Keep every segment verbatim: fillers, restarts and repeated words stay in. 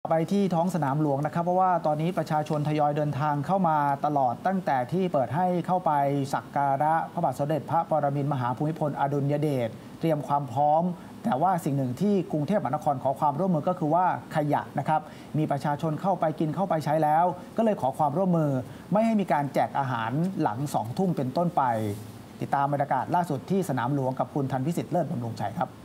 ไปที่ท้องสนามหลวงนะครับเพราะว่าตอนนี้ประชาชนทยอยเดินทางเข้ามาตลอดตั้งแต่ที่เปิดให้เข้าไปสักการะพระบาทสมเด็จพระปรมินทรมหาภูมิพลอดุลยเดชเตรียมความพร้อมแต่ว่าสิ่งหนึ่งที่กรุงเทพมหานครขอความร่วมมือก็คือว่าขยะนะครับมีประชาชนเข้าไปกินเข้าไปใช้แล้วก็เลยขอความร่วมมือไม่ให้มีการแจกอาหารหลังสองทุ่มเป็นต้นไปติดตามบรรยากาศล่าสุดที่สนามหลวงกับคุณธันพิสิทธิ์เลิศบำรุงชัยครับ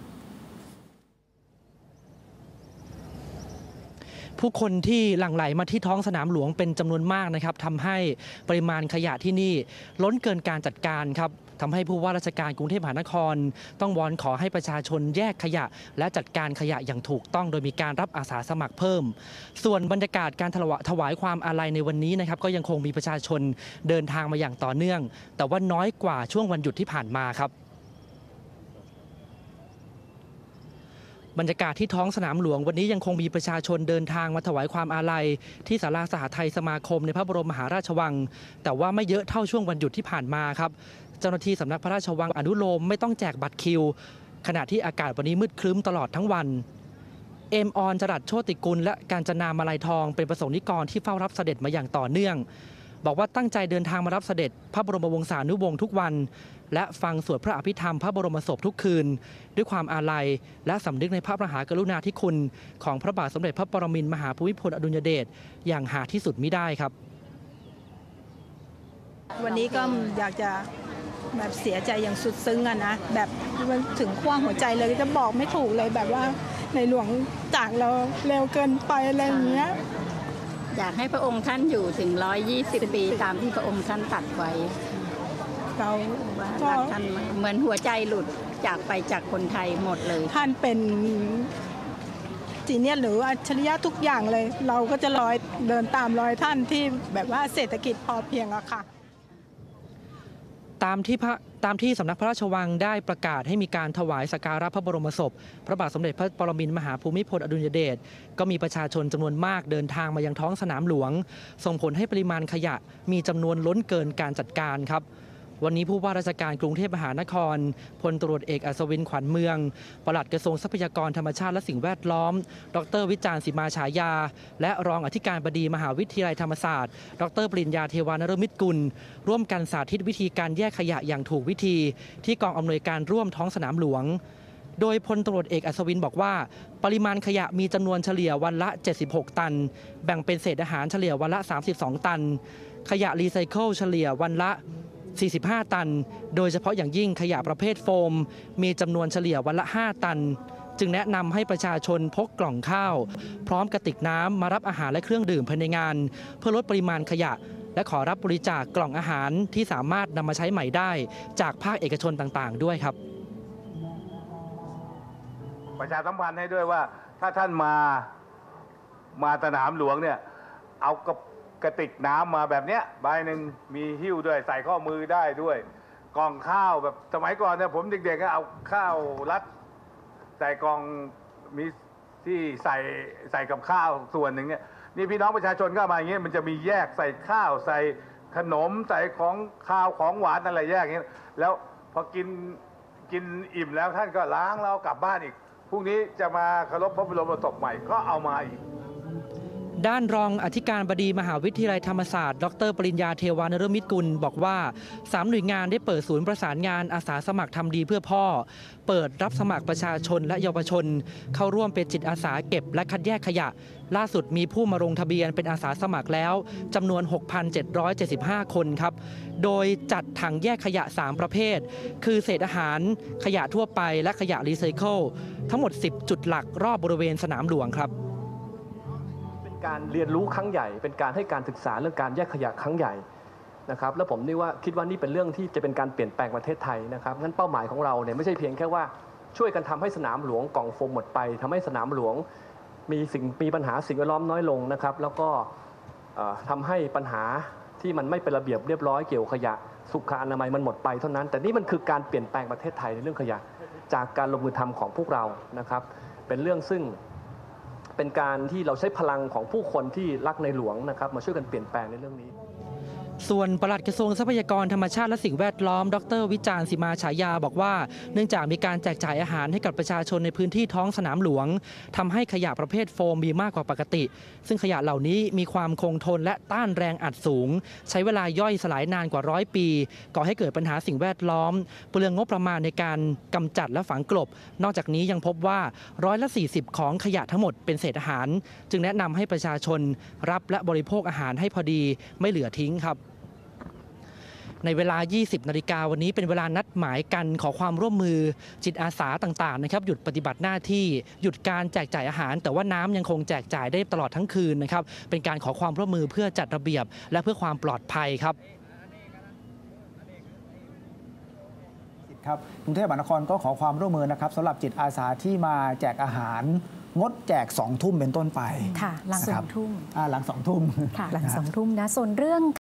ผู้คนที่หลั่งไหลมาที่ท้องสนามหลวงเป็นจำนวนมากนะครับทำให้ปริมาณขยะที่นี่ล้นเกินการจัดการครับทำให้ผู้ว่าราชการกรุงเทพมหานครต้องวอนขอให้ประชาชนแยกขยะและจัดการขยะอย่างถูกต้องโดยมีการรับอาสาสมัครเพิ่มส่วนบรรยากาศการถวายความอาลัยในวันนี้นะครับก็ยังคงมีประชาชนเดินทางมาอย่างต่อเนื่องแต่ว่าน้อยกว่าช่วงวันหยุดที่ผ่านมาครับบรรยากาศที่ท้องสนามหลวงวันนี้ยังคงมีประชาชนเดินทางมาถวายความอาลัยที่ศาลาสหทัยสมาคมในพระบรมมหาราชวังแต่ว่าไม่เยอะเท่าช่วงวันหยุดที่ผ่านมาครับเจ้าหน้าที่สำนักพระราชวังอนุโลมไม่ต้องแจกบัตรคิวขณะที่อากาศวันนี้มืดครึ้มตลอดทั้งวันเอมออนจรัสโชติกุลและกาญจนามาลัยทองเป็นประสงค์นิกรที่เฝ้ารับเสด็จมาอย่างต่อเนื่องบอกว่าตั้งใจเดินทางมารับเสด็จพระบรมวงศานุวงศ์ทุกวันและฟังสวดพระอภิธรรมพระบรมศพทุกคืนด้วยความอาลัยและสำนึกในพระมหากรุณาธิคุณของพระบาทสมเด็จพระปรมินทรมหาภูมิพลอดุลยเดชอย่างหาที่สุดมิได้ครับวันนี้ก็อยากจะแบบเสียใจอย่างสุดซึ้งอะนะแบบมันถึงขั้วหัวใจเลยจะบอกไม่ถูกเลยแบบว่าในหลวงจากเราเร็วเกินไปอะไรอย่างเงี้ยอยากให้พระองค์ท่านอยู่ถึงร้อยยี่สิบปีตามที่พระองค์ท่านตรัสไว้เรารักท่านเหมือนหัวใจหลุดจากไปจากคนไทยหมดเลยท่านเป็นจีเนียสหรืออัจฉริยะทุกอย่างเลยเราก็จะรอยเดินตามรอยท่านที่แบบว่าเศรษฐกิจพอเพียงอะค่ะตามที่พระตามที่สำนักพระราชวังได้ประกาศให้มีการถวายสักการะพระบรมศพพระบาทสมเด็จพระปรมินทรมหาภูมิพลอดุลยเดชก็มีประชาชนจำนวนมากเดินทางมายังท้องสนามหลวงส่งผลให้ปริมาณขยะมีจำนวนล้นเกินการจัดการครับวันนี้ผู้ว่าราชการกรุงเทพมหานครพลตำรวจเอกอัศวินขวัญเมืองปลัดกระทรวงทรัพยากรธรรมชาติและสิ่งแวดล้อมดรวิจารณ์สิมาฉายาและรองอธิการบดีมหาวิทยาลัยธรรมศาสตร์ดรปริญญาเทวานฤมิตกุลร่วมกันสาธิตวิธีการแยกขยะอย่างถูกวิธีที่กองอำนวยการร่วมท้องสนามหลวงโดยพลตำรวจเอกอัศวินบอกว่าปริมาณขยะมีจำนวนเฉลี่ยวันละเจ็ดสิบหกตันแบ่งเป็นเศษอาหารเฉลี่ยวันละสามสิบสองตันขยะรีไซเคิลเฉลี่ยวันละสี่สิบห้าตันโดยเฉพาะอย่างยิ่งขยะประเภทโฟมมีจำนวนเฉลี่ยวันละห้าตันจึงแนะนำให้ประชาชนพกกล่องข้าวพร้อมกระติกน้ำมารับอาหารและเครื่องดื่มภายในงานเพื่อลดปริมาณขยะและขอรับบริจาคกล่องอาหารที่สามารถนำมาใช้ใหม่ได้จากภาคเอกชนต่างๆด้วยครับประชาสัมพันธ์ให้ด้วยว่าถ้าท่านมามาสนามหลวงเนี่ยเอากระกระติกน้ำมาแบบเนี้ยใบหนึ่งมีหิ้วด้วยใส่ข้อมือได้ด้วยกล่องข้าวแบบสมัยก่อนเนี่ยผมเด็กๆก็เอาข้าวรัดใส่กล่องมีที่ใส่ใส่กับข้าวส่วนหนึ่งเนี่ยนี่พี่น้องประชาชนก็มาอย่างเงี้ยมันจะมีแยกใส่ข้าวใส่ขนมใส่ของข้าวของหวานอะไรแยกอย่างเงี้ยแล้วพอกินกินอิ่มแล้วท่านก็ล้างแล้วกลับบ้านอีกพรุ่งนี้จะมาเคารพพระบรมศพใหม่ก็เอามาอีกด้านรองอธิการบดีมหาวิทยาลัยธรรมศาสตร์ดรปริญญาเทวานฤมิตกุลบอกว่าสามหน่วยงานได้เปิดศูนย์ประสานงานอาสาสมัครทำดีเพื่อพ่อเปิดรับสมัครประชาชนและเยาวชนเข้าร่วมเป็นจิตอาสาเก็บและคัดแยกขยะล่าสุดมีผู้มาลงทะเบียนเป็นอาสาสมัครแล้วจำนวน หกพันเจ็ดร้อยเจ็ดสิบห้า คนครับโดยจัดถังแยกขยะสามประเภทคือเศษอาหารขยะทั่วไปและขยะรีไซเคิลทั้งหมดสิบจุดหลักรอบบริเวณสนามหลวงครับการเรียนรู้ครั้งใหญ่เป็นการให้การศึกษาเรื่องการแยกขยะครั้งใหญ่นะครับแล้วผมนี่ว่าคิดว่านี่เป็นเรื่องที่จะเป็นการเปลี่ยนแปลงประเทศไทยนะครับงั้นเป้าหมายของเราเนี่ยไม่ใช่เพียงแค่ว่าช่วยกันทำให้สนามหลวงกล่องโฟมหมดไปทำให้สนามหลวงมีสิ่งมีปัญหาสิ่งแวดล้อมน้อยลงนะครับแล้วก็ทำให้ปัญหาที่มันไม่เป็นระเบียบเรียบร้อยเกี่ยวขยะสุขอนามัยมันหมดไปเท่านั้นแต่นี่มันคือการเปลี่ยนแปลงประเทศไทยในเรื่องขยะจากการลงมือทำของพวกเรานะครับเป็นเรื่องซึ่งเป็นการที่เราใช้พลังของผู้คนที่รักในหลวงนะครับมาช่วยกันเปลี่ยนแปลงในเรื่องนี้ส่วนปลัดกระทรวงทรัพยากรธรรมชาติและสิ่งแวดล้อมดรวิจารณ์สิมาฉายาบอกว่าเนื่องจากมีการแจกจ่ายอาหารให้กับประชาชนในพื้นที่ท้องสนามหลวงทำให้ขยะประเภทโฟมมีมากกว่าปกติซึ่งขยะเหล่านี้มีความคงทนและต้านแรงอัดสูงใช้เวลาย่อยสลายนานกว่าร้อยปีก่อให้เกิดปัญหาสิ่งแวดล้อมเปลืองงบประมาณในการกำจัดและฝังกลบนอกจากนี้ยังพบว่าร้อยละสี่สิบของขยะทั้งหมดเป็นเศษอาหารจึงแนะนำให้ประชาชนรับและบริโภคอาหารให้พอดีไม่เหลือทิ้งครับในเวลา ยี่สิบ นาฬิกาวันนี้เป็นเวลานัดหมายกันขอความร่วมมือจิตอาสาต่างๆนะครับหยุดปฏิบัติหน้าที่หยุดการแจกจ่ายอาหารแต่ว่าน้ำยังคงแจกจ่ายได้ตลอดทั้งคืนนะครับเป็นการขอความร่วมมือเพื่อจัดระเบียบและเพื่อความปลอดภัยครับครับกรุงเทพมหานครก็ขอความร่วมมือนะครับสำหรับจิตอาสาที่มาแจกอาหารงดแจกสองทุ่มเป็นต้นไปค่ะหลังสองทุ่มหลังสองทุ่มค่ะหลังสองทุ่มนะส่วนเรื่อง